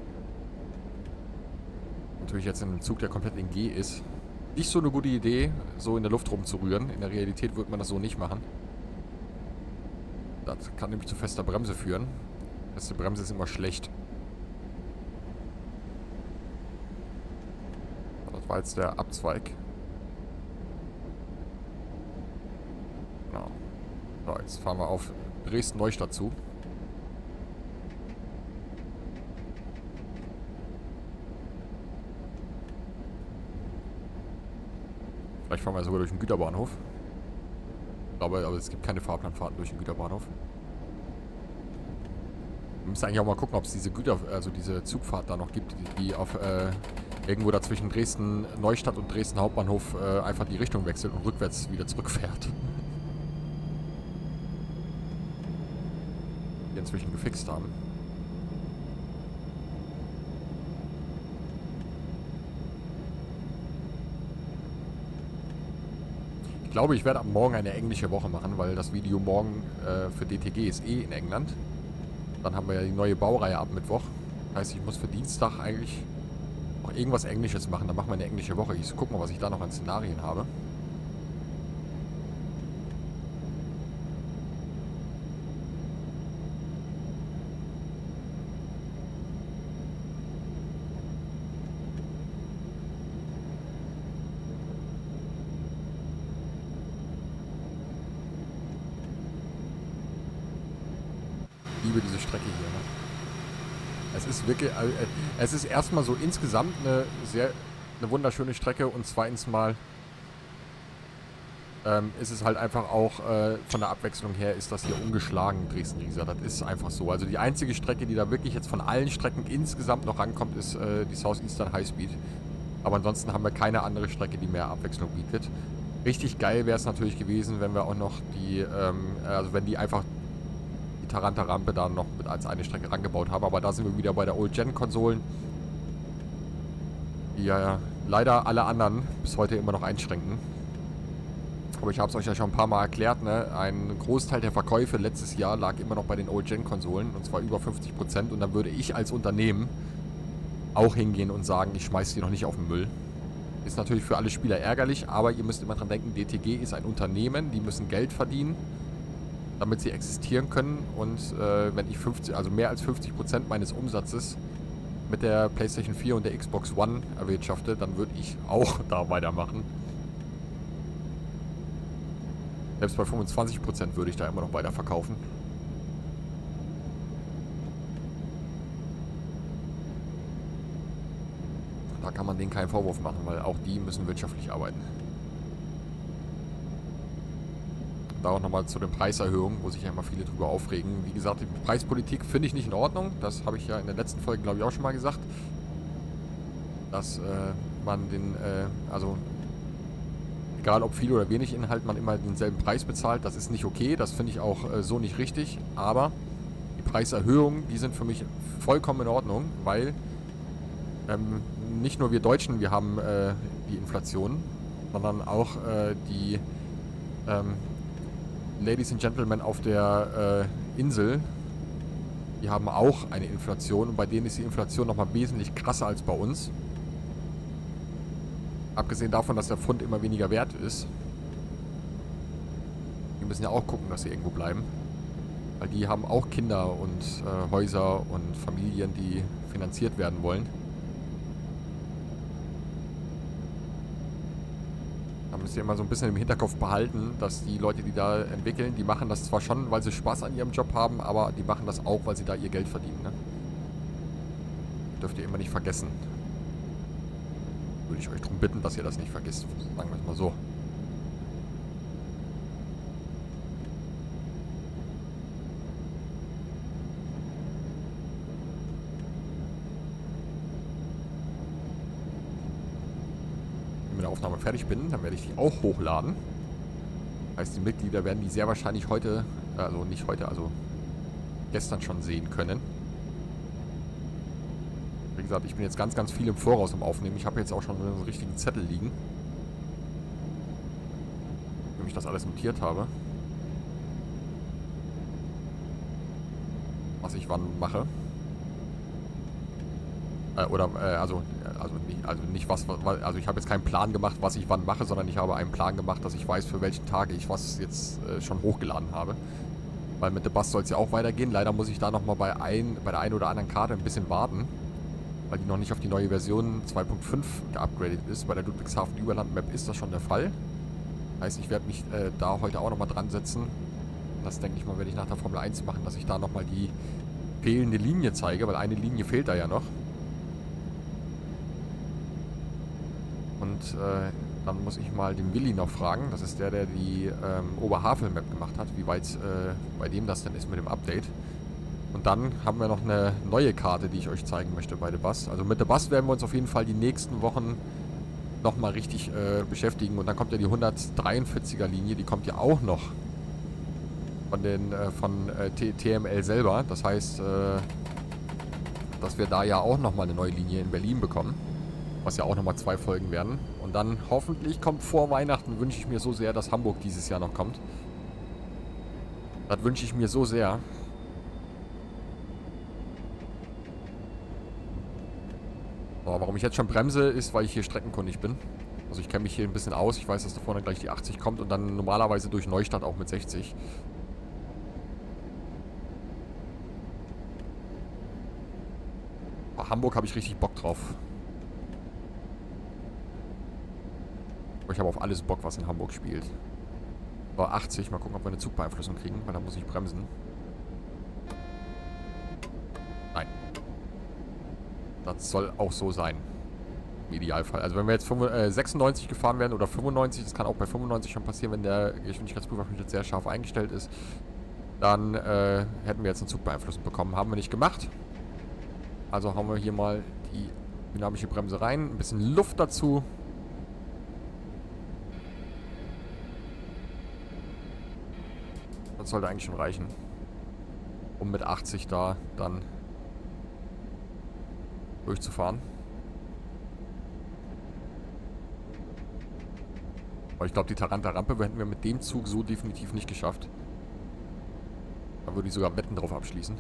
Natürlich jetzt in einem Zug, der komplett in G ist. Nicht so eine gute Idee, so in der Luft rumzurühren. In der Realität würde man das so nicht machen. Das kann nämlich zu fester Bremse führen. Feste Bremse ist immer schlecht. Das war jetzt der Abzweig. Genau. So, jetzt fahren wir auf Dresden-Neustadt zu. Vielleicht fahren wir sogar durch den Güterbahnhof. Aber es gibt keine Fahrplanfahrten durch den Güterbahnhof. Wir müssen eigentlich auch mal gucken, ob es diese Zugfahrt da noch gibt, die auf irgendwo dazwischen Dresden Neustadt und Dresden Hauptbahnhof einfach die Richtung wechselt und rückwärts wieder zurückfährt. Die inzwischen gefixt haben. Ich glaube, ich werde ab morgen eine englische Woche machen, weil das Video morgen für DTG ist in England. Dann haben wir ja die neue Baureihe ab Mittwoch. Heißt, ich muss für Dienstag eigentlich noch irgendwas Englisches machen. Dann machen wir eine englische Woche. Ich gucke mal, was ich da noch an Szenarien habe. Ich liebe diese Strecke hier, ne? Es ist wirklich, es ist erstmal so insgesamt eine wunderschöne Strecke und zweitens mal ist es halt einfach auch von der Abwechslung her ist das hier ungeschlagen, Dresden-Riesa. Das ist einfach so. Also die einzige Strecke, die da wirklich jetzt von allen Strecken insgesamt noch rankommt, ist die Southeastern Highspeed. Aber ansonsten haben wir keine andere Strecke, die mehr Abwechslung bietet. Richtig geil wäre es natürlich gewesen, wenn wir auch noch die, also wenn die einfach die Taranta-Rampe da noch mit als eine Strecke rangebaut haben. Aber da sind wir wieder bei der Old-Gen-Konsolen, die ja leider alle anderen bis heute immer noch einschränken. Aber ich habe es euch ja schon ein paar Mal erklärt, ne? Ein Großteil der Verkäufe letztes Jahr lag immer noch bei den Old-Gen-Konsolen, und zwar über 50%. Und dann würde ich als Unternehmen auch hingehen und sagen, ich schmeiße die noch nicht auf den Müll. Ist natürlich für alle Spieler ärgerlich, aber ihr müsst immer dran denken, DTG ist ein Unternehmen, die müssen Geld verdienen, damit sie existieren können. Und wenn ich mehr als 50% meines Umsatzes mit der PlayStation 4 und der Xbox One erwirtschafte, dann würde ich auch da weitermachen. Selbst bei 25% würde ich da immer noch weiter verkaufen. Da kann man denen keinen Vorwurf machen, weil auch die müssen wirtschaftlich arbeiten. Da auch nochmal zu den Preiserhöhungen, wo sich ja immer viele drüber aufregen. Wie gesagt, die Preispolitik finde ich nicht in Ordnung. Das habe ich ja in der letzten Folge, glaube ich, auch schon mal gesagt. Dass man also egal ob viel oder wenig Inhalt, man immer denselben Preis bezahlt. Das ist nicht okay, das finde ich auch so nicht richtig. Aber die Preiserhöhungen, die sind für mich vollkommen in Ordnung, weil nicht nur wir Deutschen, wir haben die Inflation, sondern auch die Ladies and Gentlemen auf der Insel, die haben auch eine Inflation, und bei denen ist die Inflation nochmal wesentlich krasser als bei uns. Abgesehen davon, dass der Pfund immer weniger wert ist. Die müssen ja auch gucken, dass sie irgendwo bleiben. Weil die haben auch Kinder und Häuser und Familien, die finanziert werden wollen. Da müsst ihr immer so ein bisschen im Hinterkopf behalten, dass die Leute, die da entwickeln, die machen das zwar schon, weil sie Spaß an ihrem Job haben, aber die machen das auch, weil sie da ihr Geld verdienen. Ne? Dürft ihr immer nicht vergessen. Würde ich euch darum bitten, dass ihr das nicht vergisst. Sagen wir es mal so. Wenn ich mit der Aufnahme fertig bin, dann werde ich die auch hochladen. Heißt, die Mitglieder werden die sehr wahrscheinlich heute, also nicht heute, also gestern schon sehen können. Wie gesagt, ich bin jetzt ganz, ganz viel im Voraus am Aufnehmen. Ich habe jetzt auch schon einen richtigen Zettel liegen, wo ich das alles notiert habe. Was ich wann mache. Also ich habe jetzt keinen Plan gemacht, was ich wann mache, sondern ich habe einen Plan gemacht, dass ich weiß, für welchen Tage ich was jetzt schon hochgeladen habe. Weil mit The Bus soll es ja auch weitergehen. Leider muss ich da nochmal bei der einen oder anderen Karte ein bisschen warten, weil die noch nicht auf die neue Version 2.5 geupgradet ist. Bei der Ludwigshafen-Überland-Map ist das schon der Fall. Heißt, ich werde mich da heute auch nochmal dran setzen. Das denke ich mal, werde ich nach der Formel 1 machen, dass ich da nochmal die fehlende Linie zeige, weil eine Linie fehlt da ja noch. Und dann muss ich mal den Willi noch fragen. Das ist der die Oberhavel-Map gemacht hat, wie weit bei dem das denn ist mit dem Update. Und dann haben wir noch eine neue Karte, die ich euch zeigen möchte bei The Bus. Also mit The Bus werden wir uns auf jeden Fall die nächsten Wochen nochmal richtig beschäftigen. Und dann kommt ja die 143er Linie, die kommt ja auch noch von TML selber. Das heißt, dass wir da ja auch nochmal eine neue Linie in Berlin bekommen. Was ja auch nochmal 2 Folgen werden. Und dann hoffentlich kommt vor Weihnachten, wünsche ich mir so sehr, dass Hamburg dieses Jahr noch kommt. Das wünsche ich mir so sehr. So, warum ich jetzt schon bremse, ist, weil ich hier streckenkundig bin. Also ich kenne mich hier ein bisschen aus. Ich weiß, dass da vorne gleich die 80 kommt und dann normalerweise durch Neustadt auch mit 60. Bei Hamburg habe ich richtig Bock drauf. Ich habe auf alles Bock, was in Hamburg spielt. War 80. Mal gucken, ob wir eine Zugbeeinflussung kriegen, weil dann muss ich bremsen. Nein. Das soll auch so sein. im Idealfall. Also wenn wir jetzt 96 gefahren wären oder 95, das kann auch bei 95 schon passieren, wenn der Geschwindigkeitsprüfer jetzt sehr scharf eingestellt ist, dann hätten wir jetzt eine Zugbeeinflussung bekommen. Haben wir nicht gemacht. Also hauen wir hier mal die dynamische Bremse rein, ein bisschen Luft dazu. Das sollte eigentlich schon reichen, um mit 80 da dann durchzufahren. Aber ich glaube, die Taranta-Rampe hätten wir mit dem Zug so definitiv nicht geschafft. Da würde ich sogar Wetten drauf abschließen.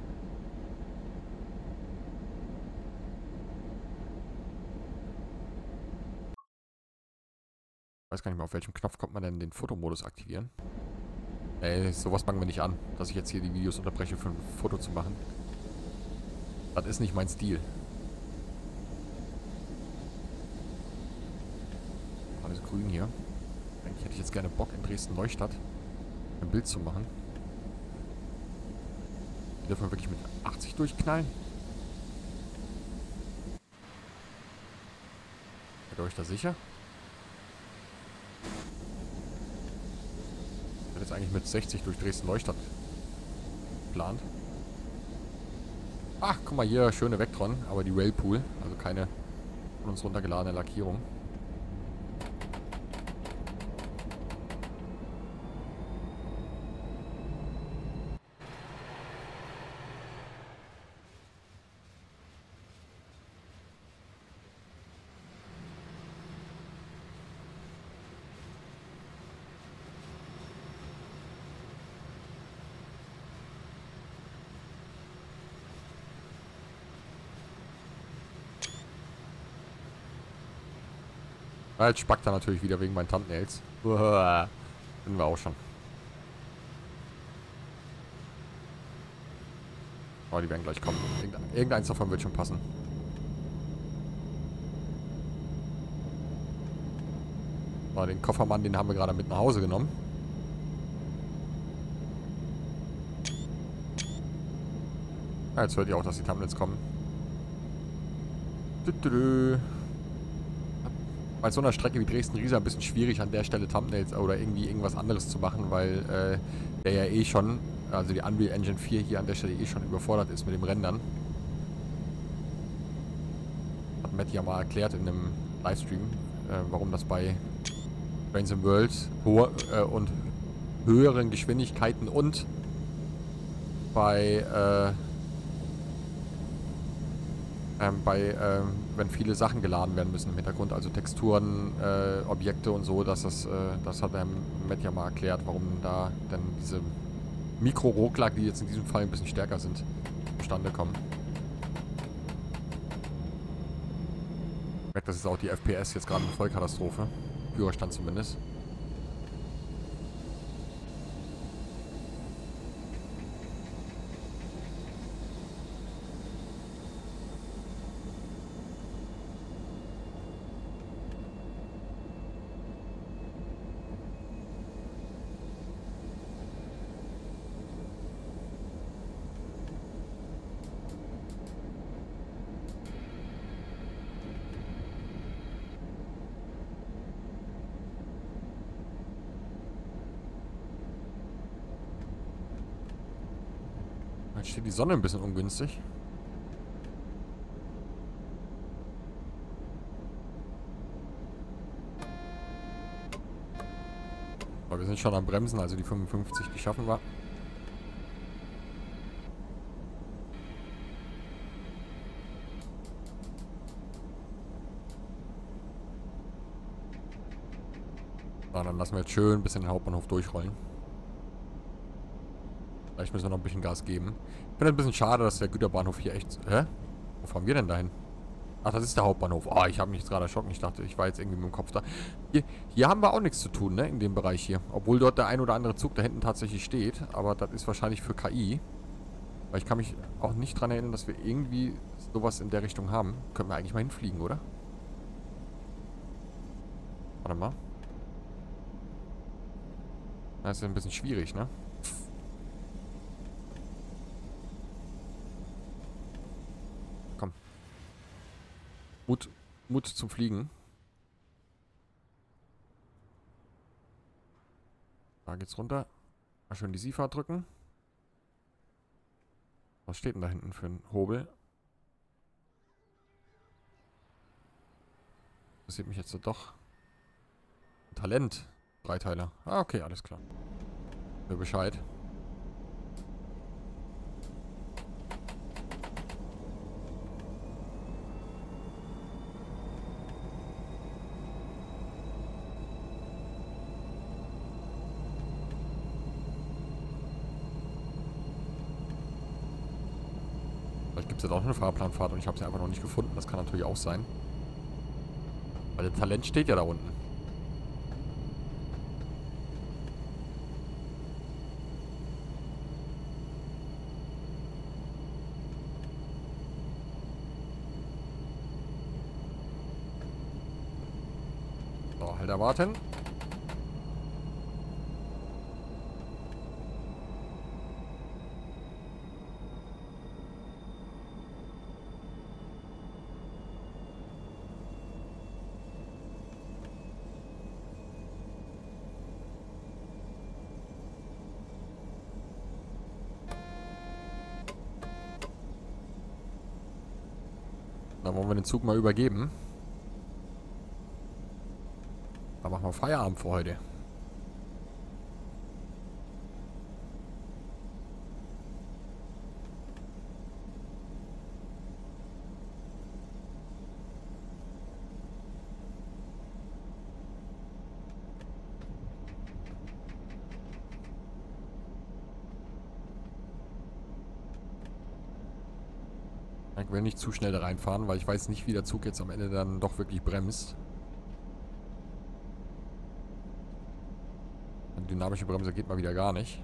Ich weiß gar nicht mehr, auf welchem Knopf kommt man denn den Fotomodus aktivieren. Ey, sowas fangen wir nicht an, dass ich jetzt hier die Videos unterbreche, für ein Foto zu machen. Das ist nicht mein Stil. Alles grün hier. Eigentlich hätte ich jetzt gerne Bock, in Dresden-Neustadt ein Bild zu machen. Die dürfen wir wirklich mit 80 durchknallen. Seid ihr euch da sicher? Ich hätte jetzt eigentlich mit 60 durch Dresden-Neustadt geplant. Ach, guck mal hier, schöne Vectron, aber die Railpool, also keine von uns runtergeladene Lackierung. Jetzt spackt er natürlich wieder wegen meinen Thumbnails. Uah, sind wir auch schon. Aber die werden gleich kommen. Irgendeins davon wird schon passen. So, den Koffermann, den haben wir gerade mit nach Hause genommen. Ja, jetzt hört ihr auch, dass die Thumbnails kommen. Bei so einer Strecke wie Dresden-Riesa ein bisschen schwierig, an der Stelle Thumbnails oder irgendwie irgendwas anderes zu machen, weil der ja eh schon, also die Unreal Engine 4 hier an der Stelle eh schon überfordert ist mit dem Rendern. Hat Matt ja mal erklärt in einem Livestream, warum das bei Trains in World und höheren Geschwindigkeiten und wenn viele Sachen geladen werden müssen im Hintergrund, also Texturen, Objekte und so, das hat der Matt ja mal erklärt, warum da dann diese Mikro-Ruckler, die jetzt in diesem Fall ein bisschen stärker sind, zustande kommen. Ich merke, das ist auch die FPS jetzt gerade eine Vollkatastrophe. Führerstand zumindest. Jetzt steht die Sonne ein bisschen ungünstig. Aber wir sind schon am Bremsen, also die 55, die schaffen wir. So, dann lassen wir jetzt schön ein bisschen den Hauptbahnhof durchrollen. Vielleicht müssen wir noch ein bisschen Gas geben. Ich finde ein bisschen schade, dass der Güterbahnhof hier echt... Hä? Wo fahren wir denn dahin? Ach, das ist der Hauptbahnhof. Oh, ich habe mich jetzt gerade erschrocken. Ich dachte, ich war jetzt irgendwie mit dem Kopf da. Hier haben wir auch nichts zu tun, ne? In dem Bereich hier. Obwohl dort der ein oder andere Zug da hinten tatsächlich steht. Aber das ist wahrscheinlich für KI. Weil ich kann mich auch nicht dran erinnern, dass wir irgendwie sowas in der Richtung haben. Können wir eigentlich mal hinfliegen, oder? Warte mal. Das ist ja ein bisschen schwierig, ne? Komm. Mut Mut zum Fliegen. Da geht's runter. Mal schön die Seefahrt drücken. Was steht denn da hinten für ein Hobel? Interessiert mich jetzt doch. Talent. Dreiteiler. Ah, okay, alles klar. Mir Bescheid. Vielleicht gibt es ja doch eine Fahrplanfahrt und ich habe sie einfach noch nicht gefunden. Das kann natürlich auch sein. Weil das Talent steht ja da unten. So, halt erwarten. Dann wollen wir den Zug mal übergeben. Dann machen wir Feierabend für heute. Ich will nicht zu schnell da reinfahren, weil ich weiß nicht, wie der Zug jetzt am Ende dann doch wirklich bremst. Eine dynamische Bremse geht mal wieder gar nicht.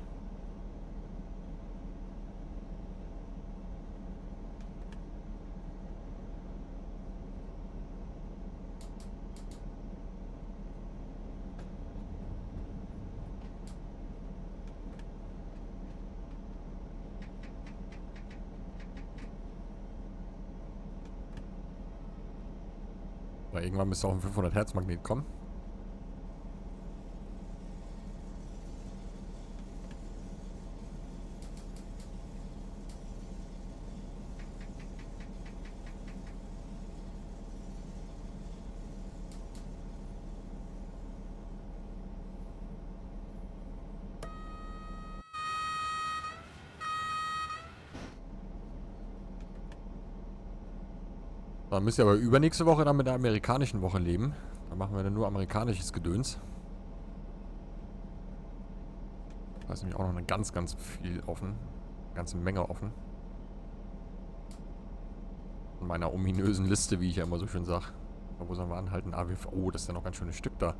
Weil irgendwann müsste auch ein 500 Hertz Magnet kommen. Dann müsst ihr aber übernächste Woche dann mit der amerikanischen Woche leben. Dann machen wir dann nur amerikanisches Gedöns. Da ist nämlich auch noch eine ganz viel offen. Eine ganze Menge offen. In meiner ominösen Liste, wie ich ja immer so schön sage. Wo sollen wir anhalten? Oh, das ist ja noch ein ganz schönes Stück da.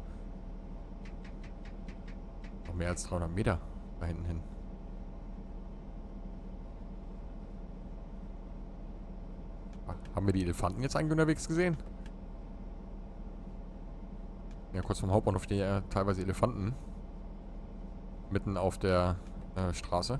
Noch mehr als 300 Meter da hinten hin. Haben wir die Elefanten jetzt eigentlich unterwegs gesehen? Ja, kurz vom Hauptbahnhof stehen ja teilweise Elefanten. Mitten auf der Straße.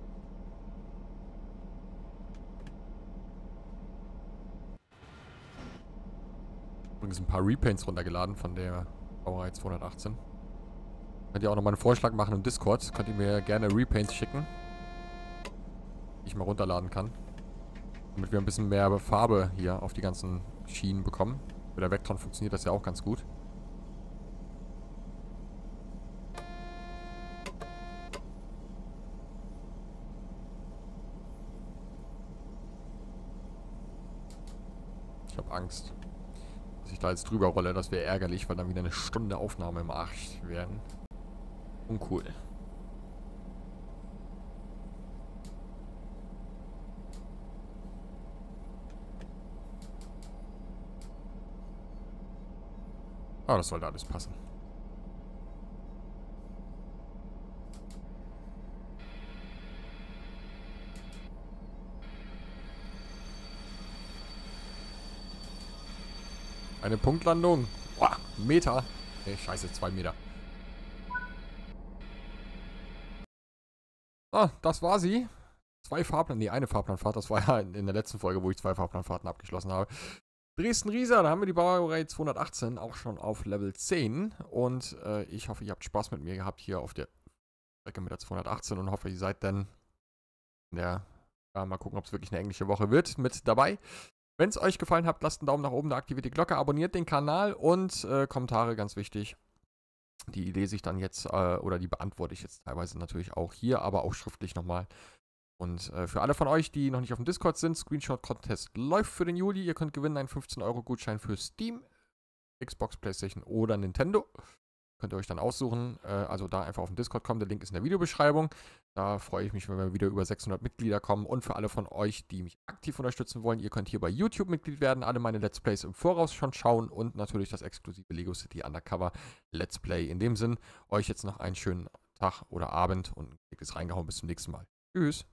Übrigens ein paar Repaints runtergeladen von der Baureihe 218. Könnt ihr auch nochmal einen Vorschlag machen im Discord. Könnt ihr mir gerne Repaints schicken. Die ich mal runterladen kann. Damit wir ein bisschen mehr Farbe hier auf die ganzen Schienen bekommen. Mit der Vectron funktioniert das ja auch ganz gut. Ich habe Angst, dass ich da jetzt drüber rolle. Das wäre ärgerlich, weil dann wieder eine Stunde Aufnahme im Arsch werden. Uncool. Aber das sollte alles passen. Eine Punktlandung. Boah, Meter. Nee, scheiße, 2 Meter. Ah, das war sie. 2 Fahrplan, nee, eine Fahrplanfahrt. Das war ja in der letzten Folge, wo ich 2 Fahrplanfahrten abgeschlossen habe. Dresden-Riesa, da haben wir die Baureihe 218 auch schon auf Level 10. Und ich hoffe, ihr habt Spaß mit mir gehabt hier auf der Strecke mit der 218 und hoffe, ihr seid dann in der, ja, mal gucken, ob es wirklich eine englische Woche wird, mit dabei. Wenn es euch gefallen hat, lasst einen Daumen nach oben, da aktiviert die Glocke, abonniert den Kanal und Kommentare, ganz wichtig. Die lese ich dann jetzt oder die beantworte ich jetzt teilweise natürlich auch hier, aber auch schriftlich nochmal. Und für alle von euch, die noch nicht auf dem Discord sind, Screenshot-Contest läuft für den Juli. Ihr könnt gewinnen einen 15-Euro-Gutschein für Steam, Xbox, Playstation oder Nintendo. Könnt ihr euch dann aussuchen. Also da einfach auf den Discord kommen. Der Link ist in der Videobeschreibung. Da freue ich mich, wenn wir wieder über 600 Mitglieder kommen. Und für alle von euch, die mich aktiv unterstützen wollen, ihr könnt hier bei YouTube Mitglied werden, alle meine Let's Plays im Voraus schon schauen und natürlich das exklusive Lego City Undercover Let's Play. In dem Sinn, euch jetzt noch einen schönen Tag oder Abend und dickes reingehauen. Bis zum nächsten Mal. Tschüss.